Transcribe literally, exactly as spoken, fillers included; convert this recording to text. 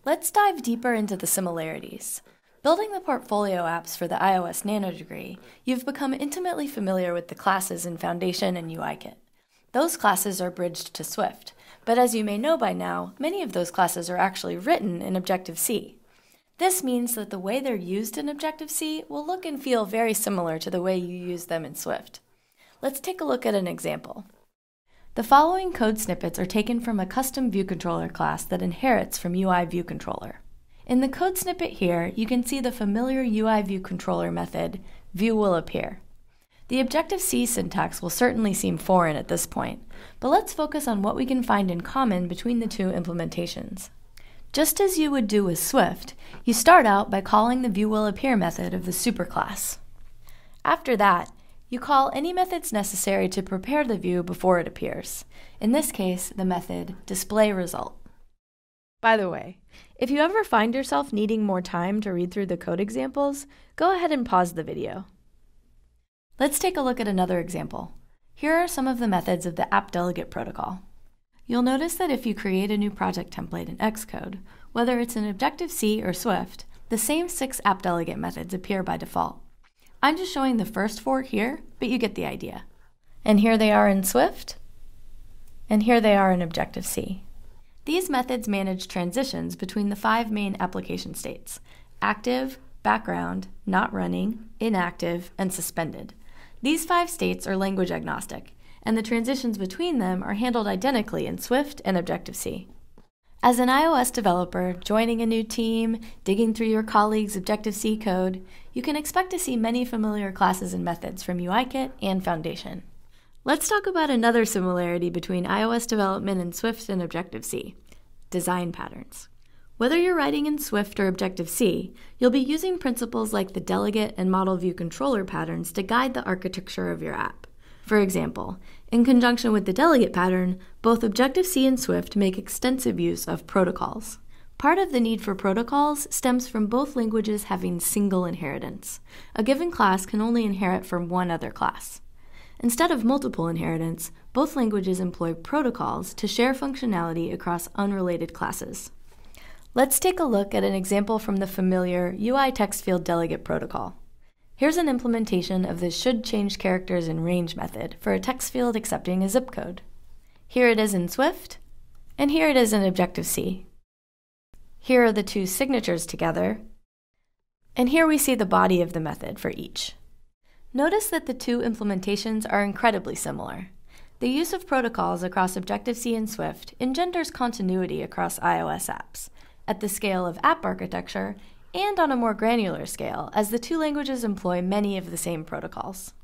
Let's dive deeper into the similarities. Building the portfolio apps for the iOS Nano degree, you've become intimately familiar with the classes in Foundation and U I Kit. Those classes are bridged to Swift, but as you may know by now, many of those classes are actually written in Objective-C. This means that the way they're used in Objective-C will look and feel very similar to the way you use them in Swift. Let's take a look at an example. The following code snippets are taken from a custom ViewController class that inherits from U I ViewController. In the code snippet here, you can see the familiar U I ViewController method, viewWillAppear. The Objective-C syntax will certainly seem foreign at this point, but let's focus on what we can find in common between the two implementations. Just as you would do with Swift, you start out by calling the viewWillAppear method of the superclass. After that, you call any methods necessary to prepare the view before it appears. In this case, the method displayResult. By the way, if you ever find yourself needing more time to read through the code examples, go ahead and pause the video. Let's take a look at another example. Here are some of the methods of the AppDelegate protocol. You'll notice that if you create a new project template in Xcode, whether it's in Objective-C or Swift, the same six AppDelegate methods appear by default. I'm just showing the first four here, but you get the idea. And here they are in Swift, and here they are in Objective-C. These methods manage transitions between the five main application states: active, background, not running, inactive, and suspended. These five states are language agnostic, and the transitions between them are handled identically in Swift and Objective-C. As an iOS developer, joining a new team, digging through your colleagues' Objective-C code, you can expect to see many familiar classes and methods from U I Kit and Foundation. Let's talk about another similarity between iOS development in Swift and Objective-C: design patterns. Whether you're writing in Swift or Objective-C, you'll be using principles like the delegate and model view controller patterns to guide the architecture of your app. For example, in conjunction with the delegate pattern, both Objective-C and Swift make extensive use of protocols. Part of the need for protocols stems from both languages having single inheritance. A given class can only inherit from one other class. Instead of multiple inheritance, both languages employ protocols to share functionality across unrelated classes. Let's take a look at an example from the familiar UITextFieldDelegateProtocol. Here's an implementation of the shouldChangeCharactersInRange method for a text field accepting a zip code. Here it is in Swift, and here it is in Objective-C. Here are the two signatures together, and here we see the body of the method for each. Notice that the two implementations are incredibly similar. The use of protocols across Objective-C and Swift engenders continuity across iOS apps, at the scale of app architecture, and on a more granular scale, as the two languages employ many of the same protocols.